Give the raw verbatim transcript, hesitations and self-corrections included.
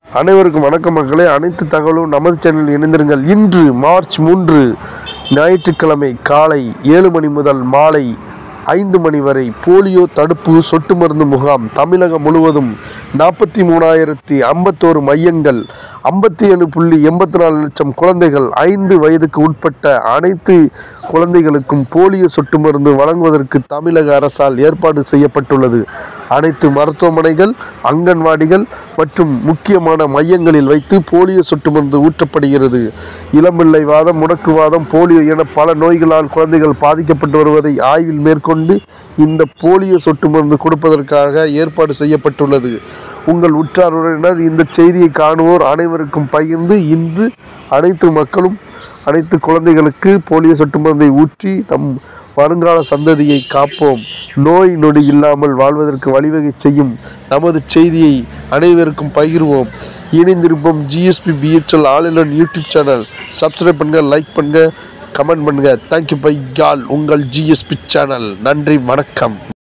அனைவருக்கும் வணக்கம் மக்களே. அனைத்து தகவலும் நமது சேனலில் இணைந்திருங்கள். இன்று மார்ச் மூன்று ஞாயிற்றுக்கிழமை காலை ஏழு மணி முதல் மாலை ஐந்து மணி வரை போலியோ தடுப்பு சொட்டு மருந்து முகாம் தமிழகம் முழுவதும் நாற்பத்தி மூணாயிரத்தி ஐம்பத்தோரு மையங்கள், ஐம்பத்தி ஏழு புள்ளி எண்பத்தி நாலு லட்சம் குழந்தைகள், ஐந்து வயதுக்கு உட்பட்ட அனைத்து குழந்தைகளுக்கும் போலியோ சொட்டு மருந்து வழங்குவதற்கு தமிழக அரசால் ஏற்பாடு செய்யப்பட்டுள்ளது. அனைத்து மருத்துவமனைகள், அங்கன்வாடிகள் மற்றும் முக்கியமான மையங்களில் வைத்து போலியோ சொட்டு மருந்து ஊற்றப்படுகிறது. இளம்பிள்ளை வாதம், முடக்குவாதம், போலியோ என பல நோய்களால் குழந்தைகள் பாதிக்கப்பட்டு வருவதை ஆய்வில் மேற்கொண்டு இந்த போலியோ சொட்டு மருந்து கொடுப்பதற்காக ஏற்பாடு செய்யப்பட்டுள்ளது. உங்கள் உற்றார் உறவினர் இந்த செய்தியை காணுவோர் அனைவருக்கும் பகிர்ந்து இன்று அனைத்து மக்களும் அனைத்து குழந்தைகளுக்கு போலியோ சொட்டு மருந்தை ஊற்றி நம் வருங்கால சந்ததியை காப்போம். நோய் நொடி இல்லாமல் வாழ்வதற்கு வழிவகை செய்யும் நமது செய்தியை அனைவருக்கும் பகிர்வோம். இணைந்திருப்போம். GSP PHL all in one YouTube channel. Subscribe பண்ணுங்க, லைக் பண்ணுங்க, கமெண்ட் பண்ணுங்க. Thank you bye all. உங்கள் ஜிஎஸ்பி சேனல். நன்றி, வணக்கம்.